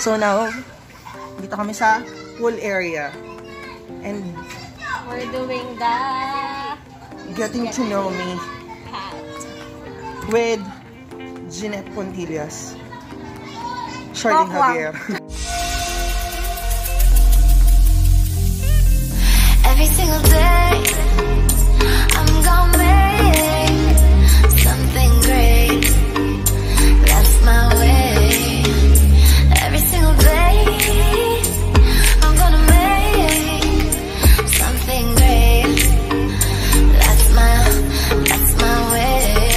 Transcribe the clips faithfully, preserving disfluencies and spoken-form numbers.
So now, dito kami sa pool area. And we're doing the getting to know me hat with Jeanette Pontillas. Charlene Javier. Every single day, I'm gonna make something great. That's my way. Every single day, I'm gonna make something great. That's my, that's my way.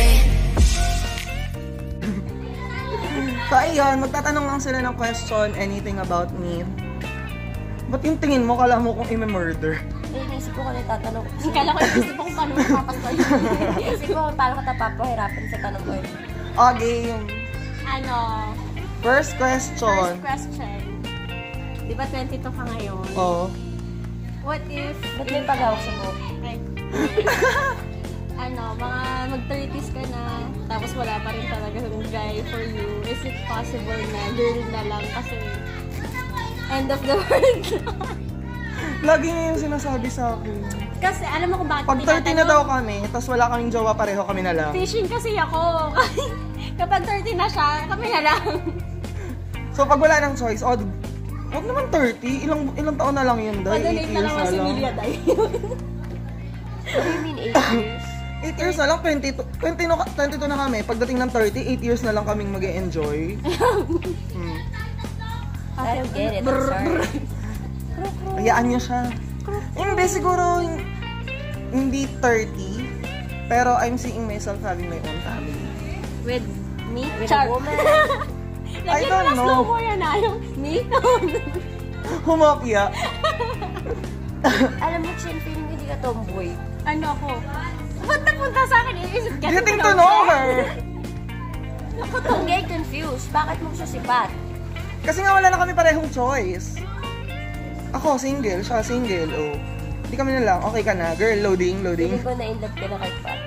So ayun, magtatanong lang sila ng question, anything about me. Ba't yung tingin mo, kala mo kung i-murder? Eh, naisip ko kung tatanong. Kala ko naisip ko kung paano mapapastoy. Naisip ko kung paano ka tapapahirapan sa tanong ko. Okay. Ano? First question. First question. Di ba twenty-two ka ngayon? Oo. What if... Ba't may pag-awak sa buhok? Okay. Ano, mga mag-thirties ka na, tapos wala pa rin talaga yung guy for you. Is it possible na girl na lang kasi end of the world? Lagi niya yung sinasabi sa akin. Kasi alam mo kung bakit Pag thirty na daw kami, tapos wala kaming jowa, pareho kami na lang. Fishing kasi ako. Kapag thirty na siya, kami na lang. So pag wala ng choice, oh, wag naman thirty, ilang ilang taon na lang yun, Day? eight Padonate na years lang na si lang. Milia, Day. What do you mean eight years? eight years na lang, twenty-two, twenty, twenty-two na kami. Pagdating ng thirty, eight years na lang kaming mag-e-enjoy. Hmm. I don't get it, I'm sorry. Hayaan niyo siya. Hindi, siguro hindi thirty, pero I'm seeing myself having my own family. With me? With Char. a woman? I Lagyan don't mo na know. slow mo yan ah, yung me? Humopya. Alam mo, Chin, feeling ko hindi ka tomboy. Ano ako? Punta-punta sa akin, is it getting Getting to know her. Ako tong gay confused. Bakit mo siya sipat? Kasi nga wala na kami parehong choice. Ako, single. Siya, single. Oh. Hindi kami na lang. Okay ka na. Girl, loading, loading. Feeling ko na-inlove ka na kay Pat.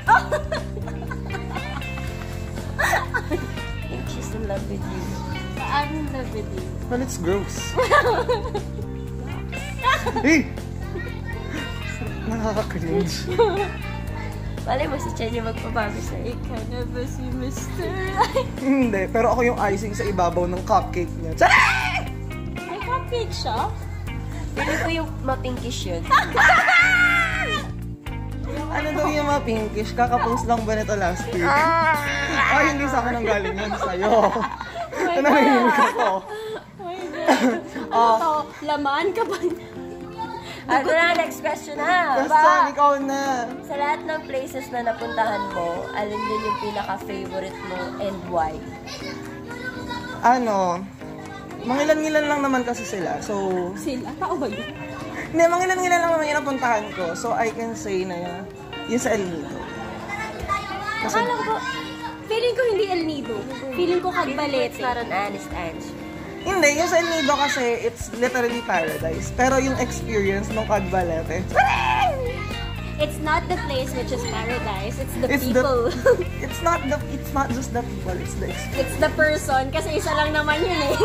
I think she's in love with you. I'm in love with you. Well, it's gross. Eh! Nakaka-cringe. Malay mo si Chen yung magpabago sa'yo. Ikaw na ba si Mister Hindi, pero ako yung icing sa ibabaw ng cupcake niya. Tsaray! May cupcake siya? Feeling ko yung ma-pinkish yun. Ano daw yung mga pinkish? Kakapost lang ba nito last week? Ay, hindi sa akin ang galing yan, sa'yo. Ano nahihimik ako? Oh my God. Ano to? Laman ka ba? Ano na, next question na. Question, ikaw na. Sa lahat ng places na napuntahan mo, alin din yung pinaka-favorite mo and why? Ano, mangilan-ngilan lang naman kasi sila. So, Sila? Tao ba yun? hindi, mangilan-ngilan lang naman yung napuntahan ko. So, I can say na yun sa El Nido. Kasi, Akala ko, feeling ko hindi El Nido. Feeling ko Cagbalete. It's not an honest answer. hindi, yung sa El Nido kasi, it's literally paradise. Pero yung experience ng Cagbalete, It's not the place which is paradise. It's the It's the- people. it's not the, it's not just the people, it's the experience. It's the person. Kasi isa lang naman yun eh.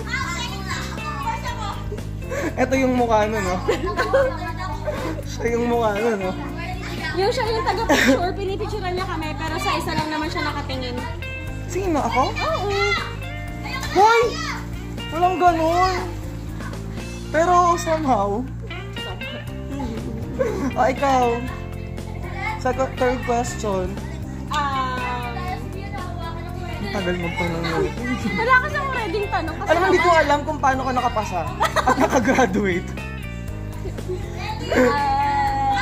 Ito yung mukha nun, no? Siya yung mukha nun, no? Yung siya yung taga-picture, pinipicturean niya kami, pero sa isa lang naman siya nakatingin. Sino ako? Oo. Hoy! Walang ganun. Pero somehow, o ikaw, second, third question. Um, Ang tagal mo pa nang yun. wala ka siyang ready tanong. Kasi Alam mo, hindi ko naman, alam kung paano ka nakapasa at nakagraduate. ah,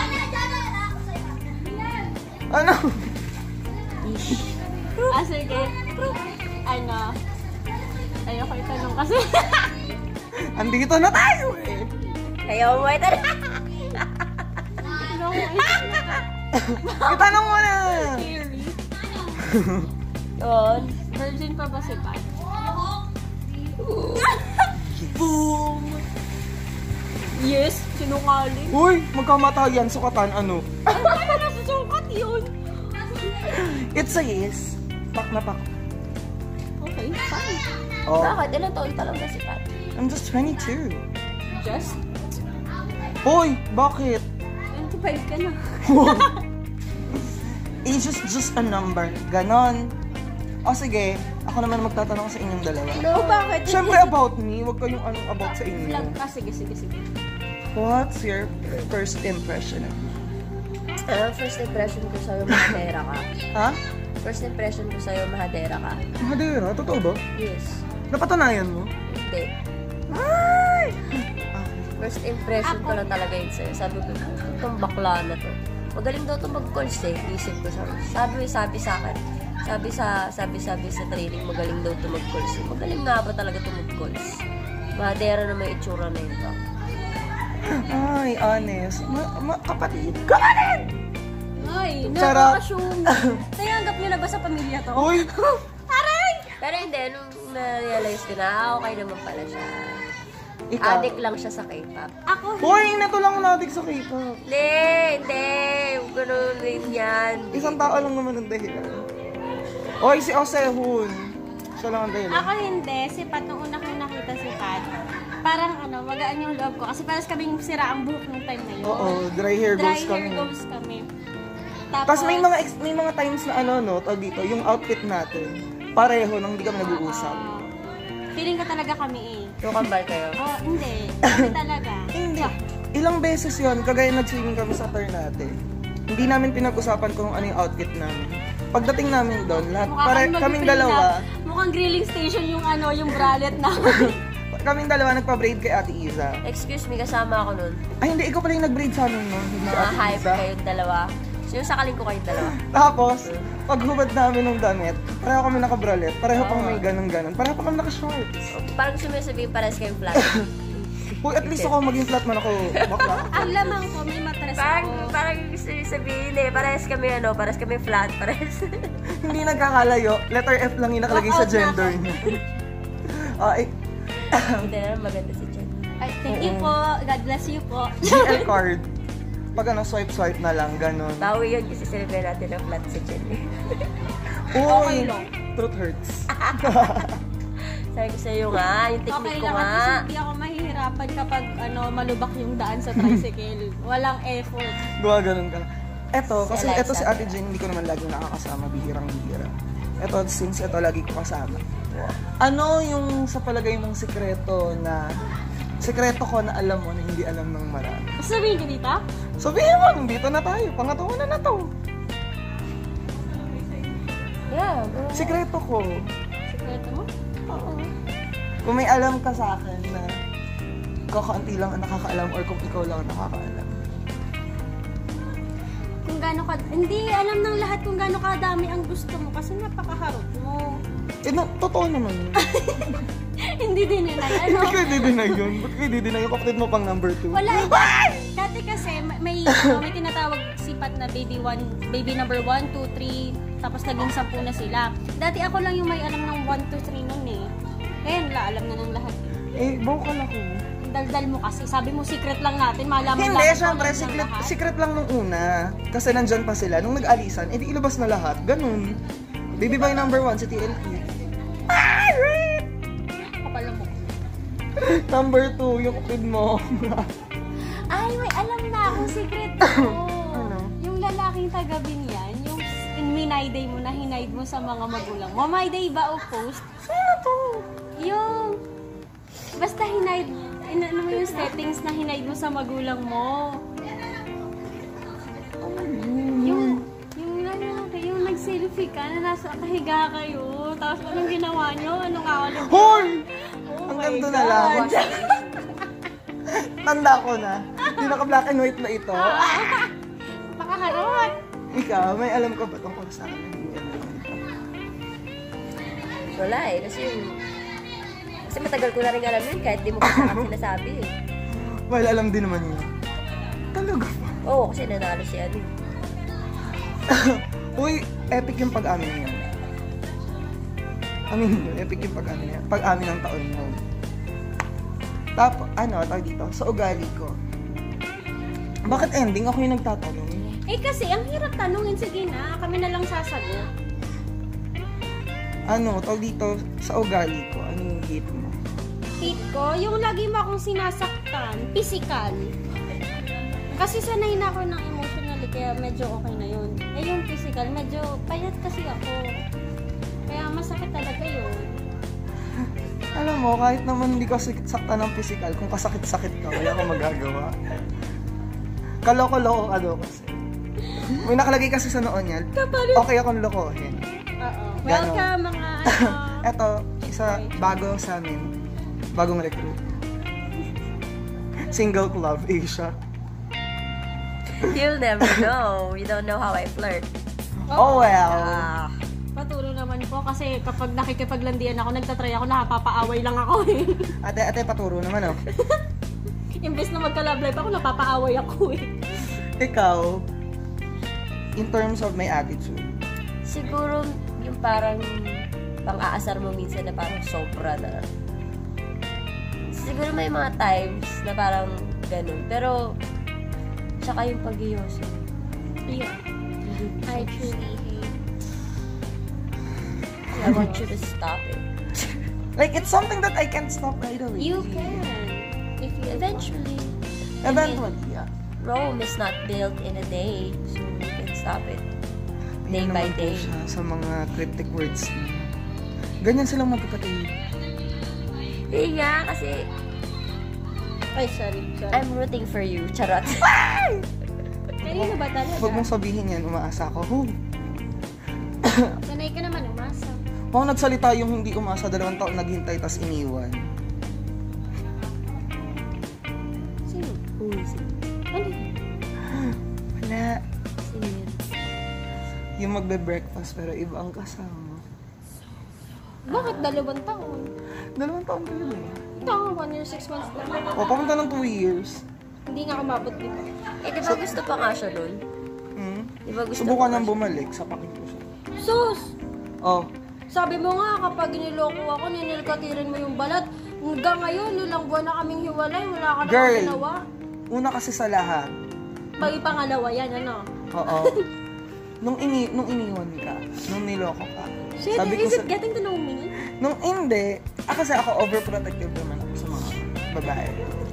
Ano? ah, sige. Ano? Ayoko itanong kasi. Andito na tayo eh. Ayaw mo ito na. No, Itanong mo na. scary. Yun. Virgin pa ba si Pat? Boom! Yes, sinungaling. Uy, magkamatayan, sukatan, ano? Ano ba nasa sukat yun? It's a yes. Pak na pak. Okay, fine. Oh, Bakit? Ilang taon pa lang na si Pat? I'm just twenty-two. Just Hoy, bakit? twenty-five ka na. Age is just a number. Ganon. O sige, ako naman magtatanong sa inyong dalawa. No, bakit? Siyempre about me, huwag kayong anong about sa inyo. Vlog ka. Sige, sige, sige. What's your first impression of me? Ah, first impression ko sa'yo, mahadera ka. Ha? First impression ko sa'yo, mahadera ka. Mahadera? Totoo ba? Yes. Napatunayan mo? Hindi. Ay! First impression ko na talaga yun sa'yo. Sabi ko, itong bakla na to. Magaling daw ito mag-calls eh. Isip ko sabi. Sabi, sabi sa akin. Sabi sa, sabi, sabi sa training, magaling daw ito mag-calls eh. Magaling nga ba talaga ito mag-calls? Mahadera na may itsura na ito. Ay, honest. Ma, ma kapatid. Kapatid! Ay, Charot. nakaka-assume. Nayanggap niyo na ba sa pamilya to? Uy! Aray! Pero hindi, nung na-realize ko na, ah, okay naman pala siya. Ikaw. Addict lang siya sa K-pop. Ako, Uy, nato lang natin sa K-pop. Hindi, hindi. Huwag ganun din yan. Isang tao lang naman ang dahilan. Uy, si Osehun. Siya lang ang dahilan. ako hindi. Si Pat, nung una ko yung nakita si Pat, parang ano, magaan yung loob ko. Kasi parang kaming sira ang buhok nung time na yun. Oo, dry hair Dry goes hair kami. goes kami. Tapos, Tapos may mga ex- may mga times na ano no, tawag dito, yung outfit natin, pareho nang hindi kami nag-uusap. ah, feeling ko talaga kami eh. Yung kambal kayo. Oh, hindi. Kami talaga. Hindi. Ilang beses yon kagaya nag-swimming kami sa turn natin. Hindi namin pinag-usapan kung ano yung outfit namin. Pagdating namin doon, lahat, Mukha pare, kang kaming mag-prenup. dalawa, Mukhang grilling station yung ano, yung bralette namin. kaming dalawa nagpa-braid kay Ate Iza. Excuse me, kasama ako nun. Ay, hindi, ikaw pala yung nag-braid sa amin, no? Hindi si Mga Ate hype Iza. kayong dalawa. Sino sakaling ko kayong dalawa? Tapos, paghubad namin ng damit, pareho kami naka-bralette, pareho pang may ganun-ganun, pareho pa kami naka-shorts. Parang gusto mo yung sabihin pares kayong flat. Uy, at least ako maging flat man ako, bakla. Ang lamang ko, may matres parang, ako. parang gusto yung sabihin eh. Pares kami ano, pares kami flat, pares. Hindi nagkakalayo, letter F lang yung nakalagay sa Walk out na gender ako. niya. Ay, Hindi na maganda si Jen. Ay, thank you po. God bless you po. G L card. Pag ano, swipe-swipe na lang, ganun. Bawi yun kasi celebrate natin ng flat si Jen eh. Okay Uy, lang. truth hurts. Sabi ko sa'yo nga, yung Okay technique ko lang, at nga. least hindi ako mahihirapan kapag ano malubak yung daan sa tricycle. Walang effort. Gawa ganun ka. Eto, Si kasi Eliza. eto si Ate Jen, hindi ko naman lagi nakakasama, bihirang bihira. Eto, since eto lagi ko kasama. Ano yung sa palagay mong sikreto na, sikreto ko na alam mo na hindi alam ng marami? Sabihin ka dito? Sabihin mo, nandito na tayo, pangatungan na na to. Yeah, go. Sikreto ko. Sekreto mo? Oo. Kung may alam ka sa akin na kakaunti lang ang nakakaalam or kung ikaw lang ang nakakaalam. Kung gaano ka, hindi alam ng lahat kung gaano kadami ang gusto mo kasi napakaharot mo. Eh, na, totoo naman yun. Hindi din yun ay ano. Hindi ko i-deny yun. Ba't ko i-deny yung kapatid mo pang number two? Wala eh. Dati kasi may may, ano, may tinatawag sipat na baby one, baby number one, two, three, tapos naging sampu na sila. Dati ako lang yung may alam ng one, two, three nun eh. Ngayon, la, alam na ng lahat. Eh, vocal ako. Daldal mo kasi. Sabi mo secret lang natin, malaman Hindi, lang syempre, ng secret, lahat. secret lang nung una. Kasi nandyan pa sila. Nung nag-alisan, edi ilabas na lahat. Ganun. Baby boy number one, si T L P. Ah, right! Kapal mo. Number two, yung kapatid mo. Ay, may alam na akong secret ko. Ano? Yung lalaking taga-bin yan, yung minayday mo na hinaid mo sa mga magulang mo. My day ba o post? Sino to? Yung, basta hinaid, in, ano mo yung settings na hinaid mo sa magulang mo. Yung, yung, ano, yung nag-selfie ka na nasa kahiga kayo. Tapos anong ginawa nyo? Anong awalin mo? Hoy! Oh Ang my ganito na God. lang. Tanda ko na. Yung naka-black and white na ito. Makaharot. Ikaw, may alam ka ba tungkol sa akin? Hindi alam ko ito. Wala eh, kasi yung... Kasi matagal ko na rin alam yun kahit di mo kasi akin sinasabi eh. Well, alam din naman yun. Talaga ba? Oo, kasi nanalo si Adi. Uy, epic yung pag-amin niya. Amin yun, epic yung pag-amin niya. Pag-amin ng taon mo. Tapos, ano, tawag dito, sa ugali ko. Bakit ending? Ako yung nagtatanong. Eh kasi, ang hirap tanungin. Sige na, kami na lang sasagot. Ano, tawag dito, sa ugali ko, ano yung hate mo? Hate ko, yung lagi mo akong sinasaktan, physical. Kasi sanay na ako ng emotionally, kaya medyo okay na yun. Eh yung physical, medyo payat kasi ako. Kaya masakit talaga yun. Alam mo, kahit naman hindi ka sakta ng physical, kung kasakit-sakit ka, wala kang magagawa. Kaloko-loko ka daw kasi. May nakalagay kasi sa noon yan, okay akong lokohin. Oo. Welcome mga ano. Eto, isa bago sa amin, bagong recruit. Single Club Asia. You'll never know. You don't know how I flirt. Oh well. Ah. Paturo naman po kasi kapag nakikipaglandian ako, nagtatry ako, napapaaway lang ako eh. Ate, ate, paturo naman oh. Imbes na magka-love life ako, napapaaway ako eh. Ikaw, in terms of my attitude, Siguro yung parang pang-aasar mo minsan na parang sobra na. Siguro may mga times na parang ganun. Pero, tsaka yung pag-iyoso. Yeah. I truly hate. I want you to stop it. like it's something that I can't stop right away. You can. If you Eventually. Eventually, yeah. Rome is not built in a day. So, you can stop it. Day Yun by naman po day. siya sa mga cryptic words niya. Ganyan silang magkapatid. Hindi nga, kasi Ay, sorry. sorry. I'm rooting for you. Charot. Kanino ba talaga? Huwag mong sabihin yan, umaasa ako. Huh. Sanay ka naman umasa. Kung nagsalita yung hindi umasa, dalawang taon naghintay, tas iniwan. Sino? Who is it? Ano? Wala. Sino yun? Yung magbe-breakfast pero iba ang kasama. Bakit dalawang taon? Dalawang taon kayo eh. Ito ako, one year, six months lang. O, pamunta ng two years. Hindi nga umabot dito. Eh, di ba gusto pa nga siya nun? Hmm? Di ba gusto Subukan pa nang nga siya? bumalik, sapakin ko siya. Sus! Oh, Sabi mo nga, kapag niloko ako, ninilkatirin mo yung balat. Hanggang ngayon, ilang buwan na kaming hiwalay, wala ka na Girl. ginawa. una kasi sa lahat. Pag pangalawa yan, ano? Oo. nung ini nung iniwan ka, nung niloko ka. Shit, sabi ko is sa, it getting to know me? nung hindi, ah, kasi ako overprotective naman ako sa mga babae.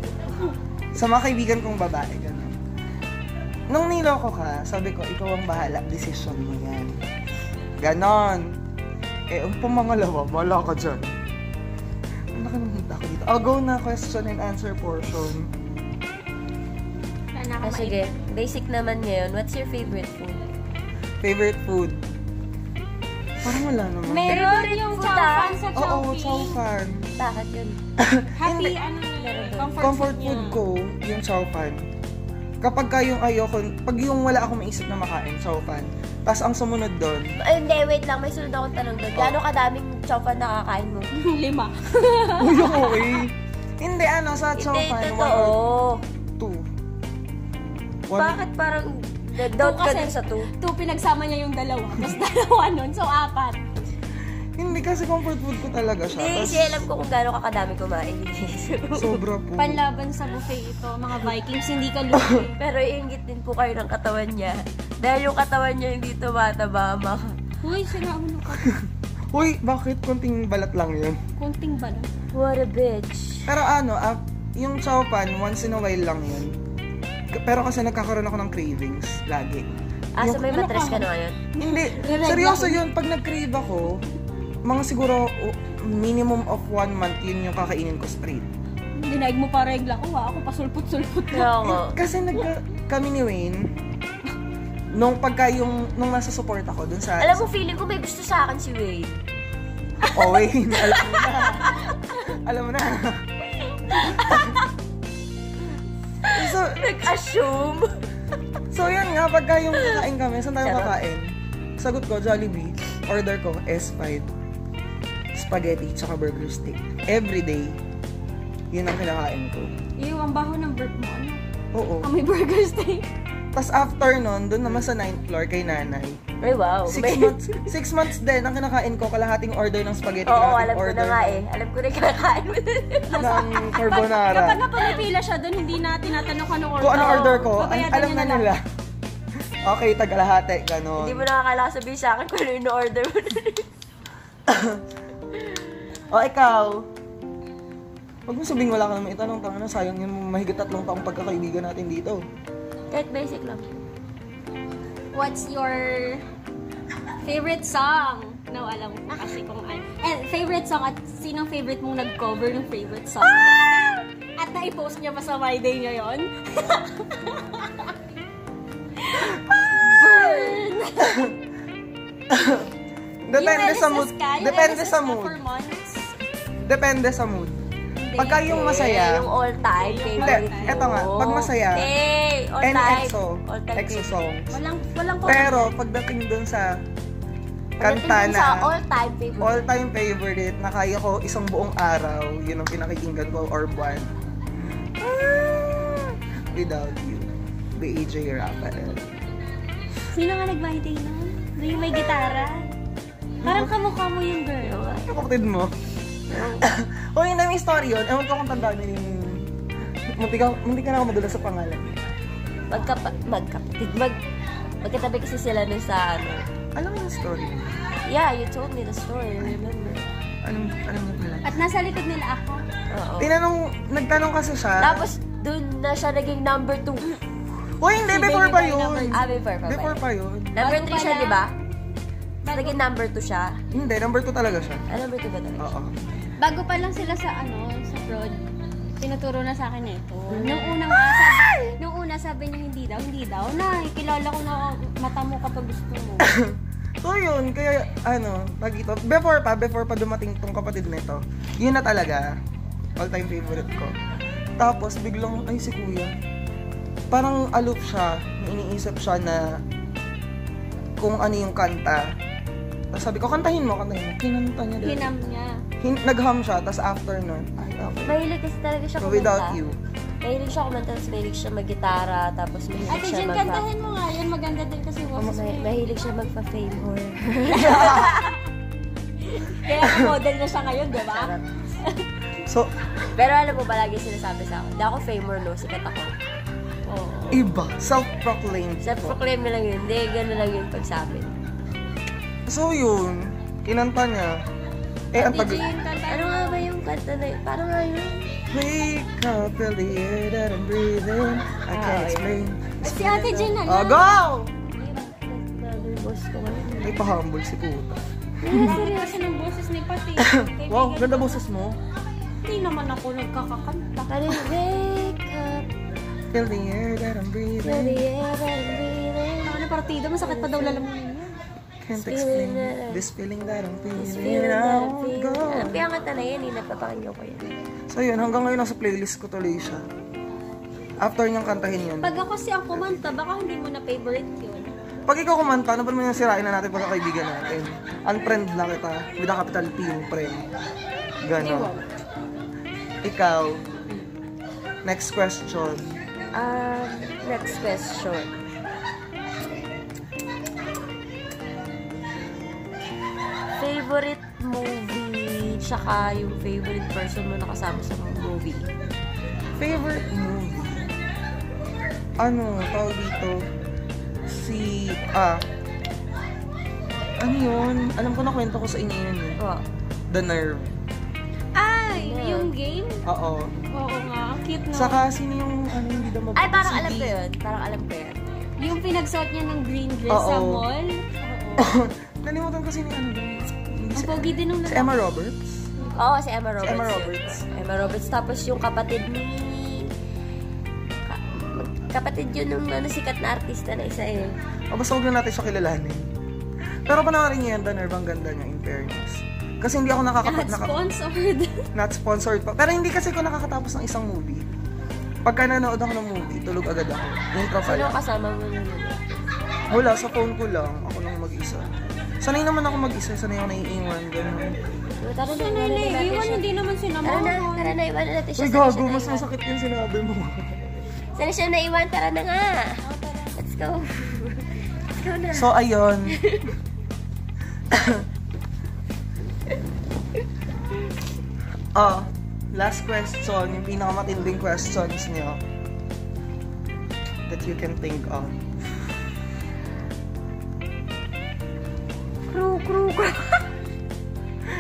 Sa mga kaibigan kong babae, gano'n. Nung niloko ka, sabi ko, ikaw ang bahala, decision mo yan. Ganon. Eh, ang pamangalawa, wala ka dyan. Ano ka nang hita ko dito? I'll go na question and answer portion. Wala na ako Ah, sige. Basic naman ngayon. What's your favorite food? Favorite food? Parang wala naman. Meron Favorite yung food, chow ah? fan sa Oo, Chowking. chow fan. Bakit yun? Happy, Hindi. ano na yun? Comfort, Comfort food, food niya. ko, yung chow fan. Kapag ka yung ayoko, pag yung wala akong maisip na makain, chow fan. Tapos ang sumunod doon, Ay, hindi. Wait lang. May sunod akong tanong doon. Gano'ng kadaming chow fan nakakain mo? Lima. uy, okay. Hindi, ano, sa chow Hindi, fan, one totoo. or two. One, Bakit parang doubt ka kasi- din sa two? Two, pinagsama niya yung dalawa. Tapos dalawa nun, so apat. Hindi kasi comfort food ko talaga siya. Hindi, Tas, kasi alam ko kung gano'ng kakadami kumain. sobra po. Panlaban sa buffet ito, mga Vikings, hindi ka lugi. Pero iingit din po kayo ng katawan niya. Dahil yung katawan niya hindi tumataba, maka. Uy, sinaulo ka. Uy, bakit? Kunting balat lang yun. Kunting ba lang? What a bitch. Pero ano, ah, yung chow fan, once in a while lang yun. K- Pero kasi nagkakaroon ako ng cravings, lagi. Ah, so Yung- may ano matres ka? ka na ngayon? Hindi, Re-reg seryoso ako. yun. Pag nag-crave ako, mga siguro oh, minimum of one month yun yung kakainin ko straight. Dinaig mo pa regla ko, ha? Ako pasulput-sulput na. Oo nga. Kasi nag kami ni Wayne, nung pagka yung, nung nasa support ako dun sa... Alam mo, feeling ko may gusto sa akin si Wade. Oh, Wayne, alam mo na. alam mo na. so, Nag-assume. so yun nga, pagka yung kakain kami, saan tayo Sarap. kakain? Sagot ko, Jollibee. Order ko, S five. Spaghetti, tsaka burger steak. Every day, yun ang kinakain ko. Yung ang baho ng burp mo, ano? Oo. Amoy burger steak. Tapos after nun, dun naman sa ninth floor kay nanay. Ay, wow. Six May- months, six months din ang kinakain ko, kalahating order ng spaghetti, Oo, kalahating alam ko order na nga eh. Alam ko na yung kinakain mo. ng carbonara. Kapag nga pumipila siya doon, hindi na tinatanong kung anong order. Kung ano order ko, an- Babayadan alam niya na lang. nila. Okay, tagalahati, ganon. Hindi mo nakakala sabihin sa akin kung ano yung order mo. O, ikaw. Huwag mo sabihin wala ka naman itanong. Tanga na, sayang yung mahigit tatlong taong pagkakaibigan natin dito. Kahit basic lang. What's your favorite song? No, alam ko kasi kung ano. And favorite song at sinong favorite mong nag-cover ng favorite song? Ah! At na-post niya pa sa My Day ngayon? Burn! Depende Yung sa L S S mood. ka? Yung Depende L S S sa ka mood. for months? Depende sa mood. Hindi. Pagka yung masaya, Yung all-time Yung favorite Hindi, mo. eto nga, pag masaya, Okay, and all-time. EXO, All-time EXO favorite. songs. Walang, walang Pero pagdating dun sa Pagdating kanta dun sa na all-time favorite. all-time favorite na kaya ko isang buong araw, yun ang pinakikinggan ko or buwan. Ah, Without You, by A J Rafael. Sino nga nag-My Day nun? Yung may gitara? Parang kamukha mo yung girl. Yung kapatid mo. O yun na yung story yun. Ewan ko kung tandaan mo yung... Munti ka, munti ka na ako madulas sa pangalan. Magkapa, magkapatid. Mag, magkatabi kasi sila nun sa ano. Alam mo yung story? Yeah, you told me the story. Remember? Anong, anong mo pala? At nasa likod nila ako. Oo. Tinanong, nagtanong kasi siya. Tapos, dun na siya naging number two. O hindi, before pa yun. Ah, before pa ba? Before pa yun. Number Bago three pa siya, lang. di ba? Naging number two siya. Hindi, number two talaga siya. Ah, number two ba talaga? Oo. Bago pa lang sila sa ano, sa prod, tinuturo na sa akin ito. Nung una nga, sabi, nung una sabi niya hindi daw, hindi daw, na, kilala ko na mata mo kapag gusto mo. So yun, kaya ano, pag ito, before pa, before pa dumating tong kapatid nito, yun na talaga, all-time favorite ko. Tapos biglang, ay si kuya, parang aloof siya, iniisip siya na kung ano yung kanta. Tapos sabi ko, kantahin mo, kantahin mo. Kinanta niya din. Hinam niya. Hin nag-hum siya, tapos after nun, ay, okay. Mahilig kasi talaga siya So kumanta. without you. Mahilig siya kumanta, tapos mahilig siya mag-gitara, tapos mahilig Ate siya Jen, mag- kantahin mo nga yan. Maganda din kasi boses mo. Ma- mahilig siya magpa-fame whore. Kaya model na siya ngayon, di ba? So, Pero alam mo, palagi sinasabi sa akin, hindi ako fame whore, no, sikat ako. Oo. iba, self-proclaimed. Self-proclaim na lang yun. Hindi, gano'n lang yun pagsabi. So yun, kinanta niya. Eh, ang Ate tagal. Jen, kantahin Ano mo. nga ba yung kanta na yun? Parang nga yun. Wake up, feel the air that I'm breathing. I Ah, can't okay. explain. Si Ate Jen na Oh, go! Brother boss ko ngayon. May pa-humble si puta. Seryoso ng boses ni Pati. Wow, ganda boses mo. Hindi naman ako nagkakakanta. Parang wake up, Feel the air that I'm feel the breathing. air that I'm breathing. Ano na partido, masakit pa daw lalamunin niya. Can't This explain feeling that- this feeling that I'm This feeling. feeling that I'm Now feeling. go. Ano kaya ang kanta na yan? eh, Napapakinggan ko yan. So yun, hanggang ngayon nasa playlist ko tuloy siya. After niyang kantahin yun. Pag ako si ang kumanta, baka hindi mo na favorite yun. Pag ikaw kumanta, ano ba naman yung sirain na natin pagkakaibigan natin? Unfriend lang kita. With a capital P yung friend. Ganon. Ikaw. Next question. Um, next question. Favorite movie, tsaka yung favorite person mo nakasama sa movie. Favorite movie? Ano, tawag dito? Si, ah, ano yun? Alam ko na kwento ko sa inyo yun eh. Oh. The Nerve. Ay, Yeah. yung game? Oo. Oo nga, ang cute no. Saka sino yung, ano, hindi daw mag- Ay, parang si alam D. ko yun. Parang alam ko yun. Yung pinagsuot niya ng green dress sa Oo. mall. Oo. Nalimutan ko sino yung ano doon. Hindi Ang si, pogi din nung si Emma Roberts. Oo, si Emma Roberts. Emma yun. Roberts. Emma Roberts. Tapos yung kapatid ni... ka- Kapatid yun nung ano, sikat na artista na isa eh. O basta huwag na natin siya kilalanin. Pero panoorin niyo yan, The Nerve, ang ganda niya, in fairness. Kasi hindi ako nakakapag... Not Naka, sponsored. not sponsored pa. Pero hindi kasi ko nakakatapos ng isang movie. Pagka nanood ako ng movie, tulog agad ako. Intro pa Sino lang. ang kasama mo nun? Wala, sa phone ko lang. Ako lang mag-isa. Sanay naman ako mag-isa. Sanay ako naiiwan. Ganun. Tara na, Sana iwanan na natin naiiwan, siya. hindi naman Tara na, sinamahan. tara na, iwanan natin siya. Uy, Sana gago. siya Mas naiwan. masakit yung sinabi mo. Sana siya naiwan, tara na nga. Let's go. Let's go na. So, ayun. Oh, last question. Yung pinakamatinding questions niyo that you can think of. Crew, crew, crew.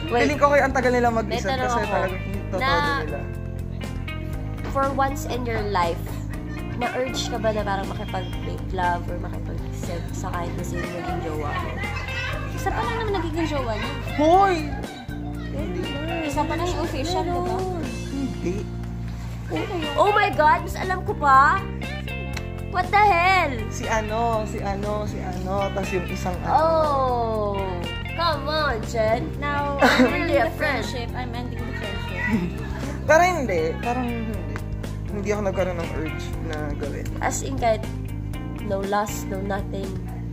Wait. Feeling ko kayo ang tagal nila mag-isip May tanong kasi ako. talagang totoo Na- nila. For once in your life, na-urge ka ba na parang makipag-make love or makipag-sex sa kahit na sino maging jowa mo? Isa pa lang naman nagiging jowa niya. Hoy! Isa pa lang yung official, di ba? Hindi. Oh my God! Mas alam ko pa! What the hell? Si ano, si ano, si ano, tas yung isang ano. Oh! Come on, Jen. Now, Really I'm a ending the friend. friendship. I'm ending the friendship. Pero hindi, parang hindi. Hindi ako nagkaroon ng urge na gawin. As in kahit no lust, no nothing.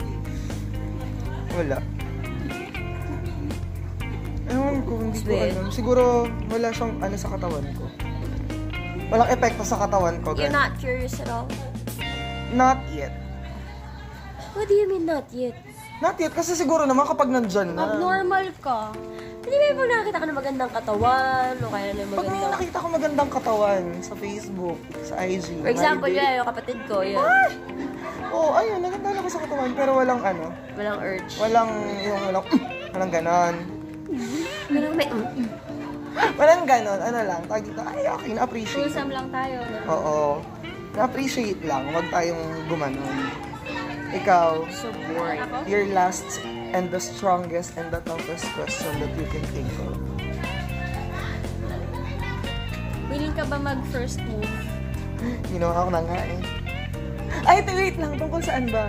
Wala. Ewan ko, hindi ko Sweet. alam. Siguro, wala siyang ano sa katawan ko. Walang epekto sa katawan ko. You're ganun. not curious at all? Not yet. What do you mean not yet? Not yet, kasi siguro naman kapag nandyan na. Abnormal ka. Hindi ba yung nakakita ka ng magandang katawan o kaya na Pag may magandang... nakita ko magandang katawan sa Facebook, sa I G. For example, my day- yun, yung kapatid ko, yun. Oo, oh, ayun, naganda ako sa katawan, pero walang ano, Walang urge. walang, yung walang, walang ganon. Walang may... mm, mm. Walang ganon, ano lang, tag dito, ay, okay, na-appreciate. Wholesome lang tayo. No? Oo, na-appreciate lang, wag tayong gumanon. Ikaw, So boring. Ako? your last and the strongest and the toughest question that you can think of. Willing ka ba mag-first move? You know, ako na nga eh. Ay, wait lang, tungkol saan ba?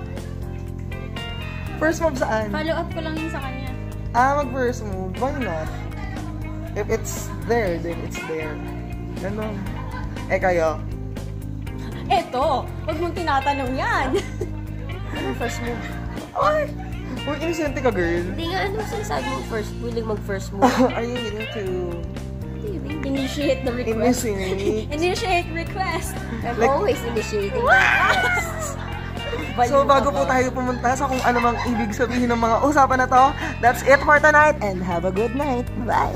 First move saan? Follow up ko lang yun sa kanya. Ah, mag-first move. Why not? If it's there, then it's there. Ganon. Eh, kayo? Eto! Huwag mong tinatanong yan! Anong first move? Ay! Uy, inisente ka, girl. Hindi nga, ano sinasabi mo first, willing mag-first move? Are you willing to Initiate the request. initiate? Initiate request. I'm Like- always initiating requests. So, bago po tayo pumunta sa kung ano mang ibig sabihin ng mga usapan na to, that's it for tonight and have a good night. Bye!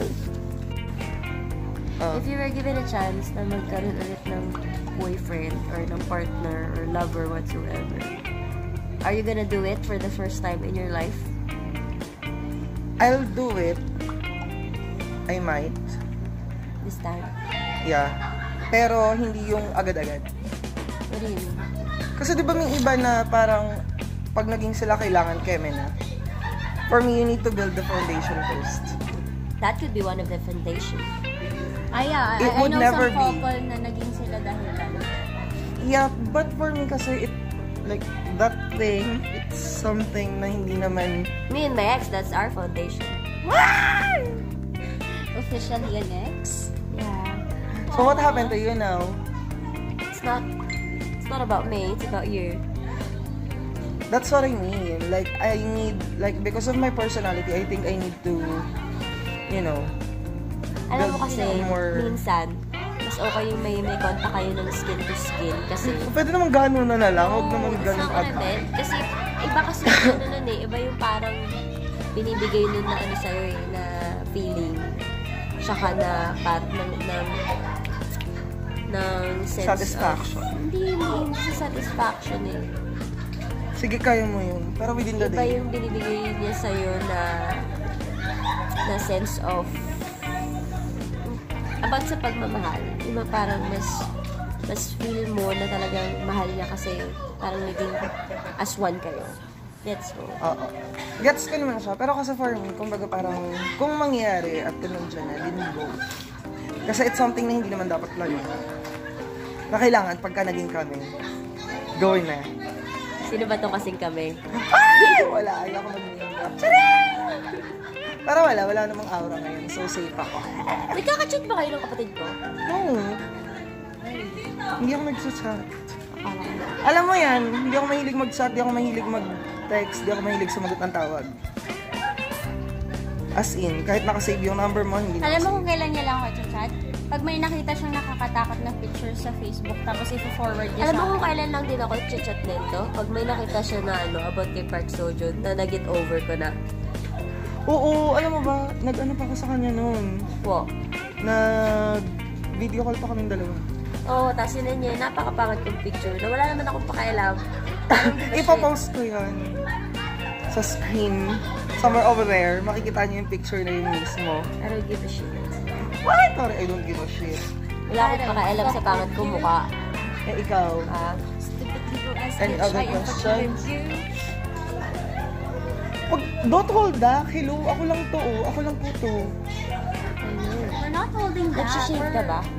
Oh. If you were given a chance na magkaroon ulit ng boyfriend or ng partner or lover whatsoever, are you gonna do it for the first time in your life? I'll do it. I might. This time? Yeah. Pero hindi yung agad-agad. What do you mean? Kasi di ba may iba na parang pag naging sila kailangan keme na. For me, you need to build the foundation first. That could be one of the foundation. Ay, yeah. It I, I would know never some be. couple na naging sila dahilan. Yeah, but for me kasi it, like, that thing, it's something na hindi naman, Me and my ex, that's our foundation. Officially an ex? Yeah. so what happened to you now? It's not, it's not about me, it's about you. That's what I mean. Like, I need, like, because of my personality, I think I need to, you know, Alam mo build kasi, more- minsan, mas okay yung may, may contact kayo ng skin to skin kasi pwede naman gano'n na na lang, huwag Oo, naman it's gano'n not what I at meant. Kasi iba kasi yung ano nun eh, iba yung parang binibigay nun na ano sa'yo eh, na feeling. Tsaka na part ng, ng, ng sense Satisfaction. of... Hindi, hindi sa satisfaction eh. Sige, kaya mo yun. Pero within the Iba day. yung binibigay niya sa'yo na na sense of about sa pagmamahal. Iba parang mas mas feel mo na talagang mahal niya kasi parang naging as one kayo. That's all. Oo. Gets ko naman siya. Pero kasi for me, kumbaga parang, kung mangyari at kung nandiyan na, then go. Kasi it's something na hindi naman dapat lalo. Na kailangan, pagka naging kami, gawin na. Sino ba tong kasing kami? Ay! Wala, ayaw ko mag-name drop. Pero wala, wala namang aura ngayon. So safe ako. Nagkaka-chat ba kayo ng kapatid ko? No. Hindi ako nag-chat. Akala ko. Alam mo yan, hindi ako mahilig mag-chat, hindi ako mahilig mag-text, hindi ako mahilig sumagot ng tawag. As in, kahit nakasave yung number mo, hindi Alam mo nakasave. kung kailan niya lang ako chat? Pag may nakita siyang nakakatakot na picture sa Facebook, tapos i-forward niya Alam sa mo kung akin. kailan lang din ako chat nito? Pag may nakita siya na ano, about kay Park Seo-joon, na nag-get over ko na. Oo, alam mo ba, nag-ano pa ako sa kanya noon. Wow. Nag-video call pa kaming dalawa. Oo, oh, tapos yun niya, napakapangat kong picture na wala naman akong pakialam. Ipapost ko yan sa screen Somewhere over there, makikita niyo yung picture na yun mismo. I don't give a shit. What? Sorry, I don't give a shit. Wala akong pakialam sa pangat ko mukha. Eh, ikaw? Ah, Stupid people ask Any bitch, other I am questions? fucking you. Pag, don't hold back. Hello, ako lang to. Oh. Ako lang po to. We're not holding that. nagsishave ka ba?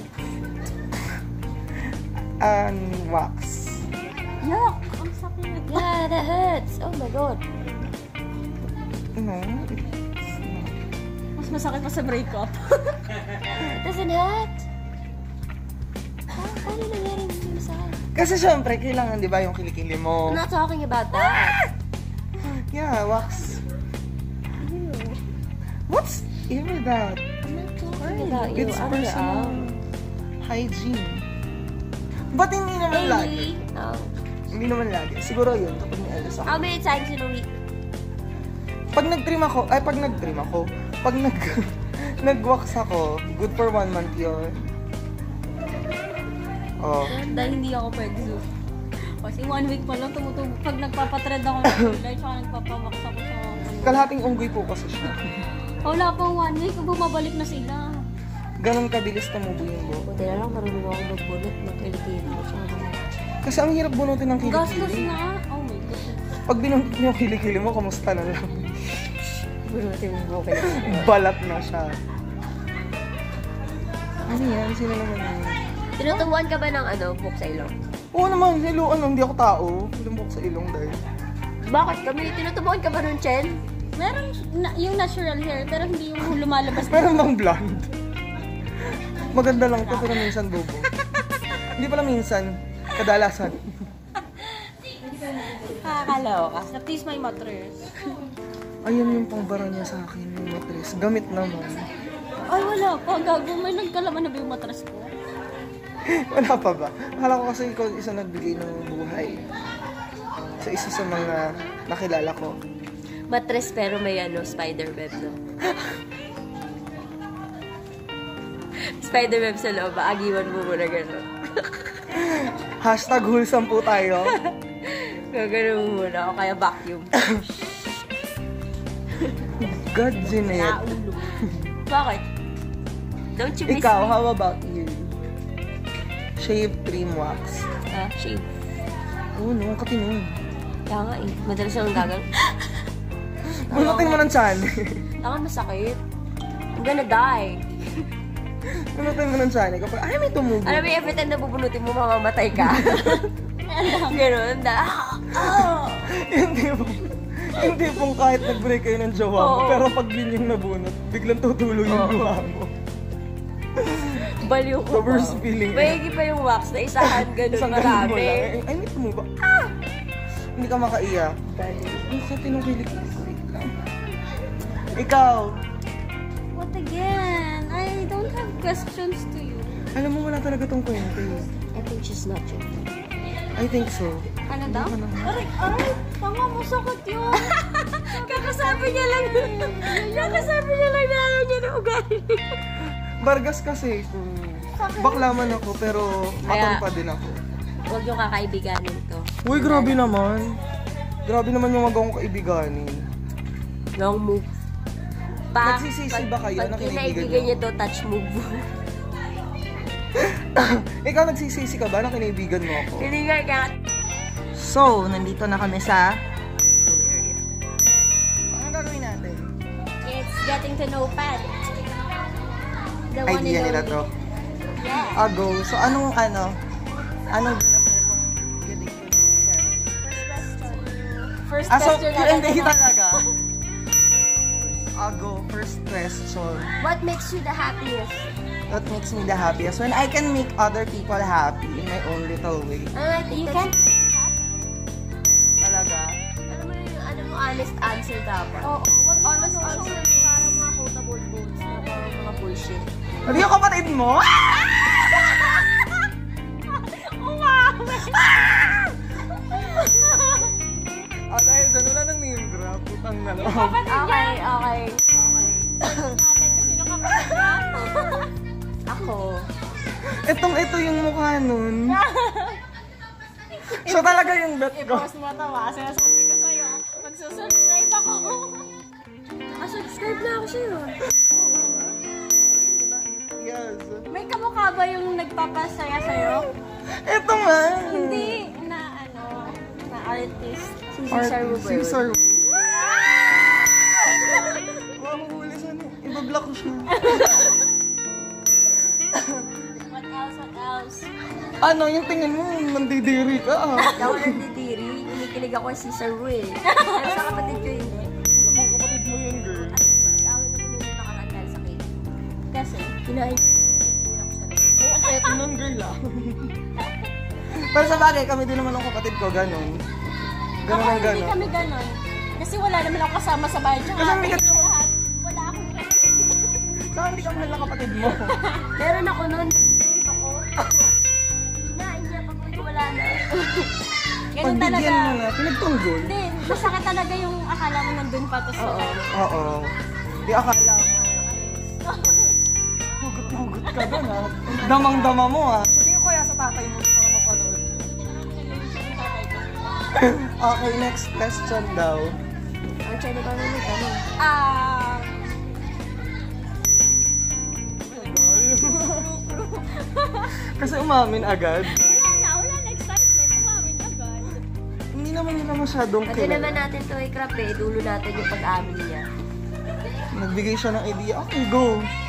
And wax. Yuck! Ang sakit. Yeah, that hurts. Oh my god. No. Mas masakit pa sa breakup. It doesn't hurt. Ah, paano nangyari yung sa akin? Kasi syempre, kailangan, di ba, yung kilikili mo. I'm not talking about that. Yeah, wax. What's even that? I'm not Talking talking. about you. It's Ano personal ah? hygiene. Ba't hindi naman lagi? Daily. Oh. Hindi naman lagi. Siguro yun, kapag may alis ako. How many times in a week? Pag nag-trim ako, ay pag nag-trim ako, pag nag nag-wax ako, good for one month yun. Oh. Dahil hindi ako pwede. Kasi one week pa lang tumutubo. Pag nagpapatrend ako ng kulay, tsaka nagpapawax ako sa mga. Kalahating unggoy po kasi siya. Wala pang one week, bumabalik na sila. Ganon kabilis tumubo yung buhok. Buti na lang marunong ako magbunot ng kilikili. Kasi ang hirap bunutin ng Gastos kilikili. na. Oh my God. Pag binunot mo yung kilikili mo, kamusta na lang? Bunutin mo okay. Balat na siya. Ano yan? Sino naman yun? Tinutubuan ka ba ng ano, book sa ilong? Oo naman, hello, ano, hindi ako tao. Lumok sa ilong dahil. Bakit kami? Tinutubuan ka ba nun, Chen? Meron na, yung natural hair, pero hindi yung lumalabas. Meron bang blonde? Maganda lang to, pero minsan bobo. Hindi pala minsan, kadalasan. Kakaloka. Na-please my mattress. Ayun yung pangbara niya sa akin, yung mattress. Gamit naman. Ay, wala pa. Gago, may nagkalaman na ba yung mattress ko? Wala pa ba? Akala ko kasi ikaw isa nagbigay ng buhay. Sa isa sa mga nakilala ko. Matres pero may ano, spider web, no? Spider web sa loob, agiwan mo muna gano'n. Hashtag wholesome po tayo. Gagano mo muna, o kaya vacuum. God, Jeanette. Naulo. Bakit? Don't you miss Ikaw, me? how about you? Shave, trim, wax. Ah, shave. Oo, no, katinon. Kaya nga eh, madalas akong gagang. Bunutin mo ng chan. Taka masakit. I'm gonna die. Bunutin mo ng chan. Kapag, ay, may tumubo. Alam mo, every time na bubunutin mo, mamamatay ka. Ganon, da. Oh! Hindi po. Hindi pong kahit nag-break kayo ng jowa mo, Oo. pero pag yun yung nabunot, biglang tutulo yung Oo. luha mo. Baliw ko The worst pa. feeling. Mahigi pa yung wax na isahan ganun Isang ganun mo marami. lang. Ay, may tumubo. Ah! Hindi ka makaiyak. Ang kati ng kilik. Ikaw, What again? I don't have questions to you. alam mo wala talaga tong kwento eh. I think she's not you. I think so. Ano daw? Ano naman? Aray, aray! Tanga mo, sakit yun! Kakasabi niya lang. Kakasabi niya lang na alam niya na ugali. Vargas kasi, bakla man ako pero matang Kaya- pa din ako. Huwag yung kakaibiganin to. Uy, grabe naman. Grabe naman yung wag akong kaibiganin. Long move. Pa, Nagsisisi ba kayo pag, na pag kinibigan kinaibigan niyo? niya to, touch move. Ikaw nagsisisi ka ba na kinaibigan mo ako? Hindi nga ka. So, nandito na kami sa area. Anong gagawin natin? It's getting to know Pat. The one Idea and nila only. to. Yeah. Ago. So, anong ano? Anong getting to know Pat? First Ah, so, question hindi na talaga. Ago, first question. What makes you the happiest? What makes me the happiest? When I can make other people happy in my own little way. Ah, I think You that's- can... Talaga? Alam mo yung ano mo, honest answer dapat. Oo, wag Honest answer. Parang mga quotable quotes na parang mga bullshit. Ano yung kapatid mo? Ah, dahil dyan, wala nang name drop. Putang na loob. Okay, okay. natin kasi nung kapatid niya. Ako. Itong ito yung mukha nun. So talaga yung bet ko. I-post mo ito ba? Sinasabi ko sa'yo. Magsusubscribe ako. Nag-type na ako sa'yo. Yes. May kamukha ba yung nagpapasaya sa'yo? Eto nga. Hindi na ano, na artist. Si Cesar Artist, Rubero. Cesar. Wow, mahuli siya. Ibablock ko siya. What else, what else? Ano, yung tingin mo, nandidiri ka ah. Ako nandidiri, kinikilig ako kay Cesar Ru eh. Pero sa kapatid ko yun. Ano bang kapatid mo yun, girl? Nag-away kami nung nakaraan dahil sa cake. Kasi, Kinain ko siya. Oo, eto nun, girl ah. Pero sa bagay, kami din naman ng kapatid ko, ganun. Ganun ako ang hindi ganun. kami ganon. Kasi wala naman ako kasama sa bahay. Tsaka Kasi may happy kat- lahat. Wala akong Saan hindi ka mahal ng kapatid mo? Meron ako nun. Trip ako. Kinain niya pag may wala na. Ganun talaga. Pagbigyan mo na, pinagtunggol. Hindi, masakit talaga yung akala mo nandun pa to sa Oo. Di akala mo. Hugot-hugot ka doon ah. Damang-dama mo ah. Sabihin ko kaya sa tatay mo para mapanood. Okay, next question daw. Ang channel ko naman nagtanong. Ah, Kasi umamin agad. wala na, wala na excitement. Umamin agad. Hindi naman nila masyadong Pati naman kilala. natin to ay crap eh. Dulo natin yung pag-amin niya. Nagbigay siya ng idea. Okay, go.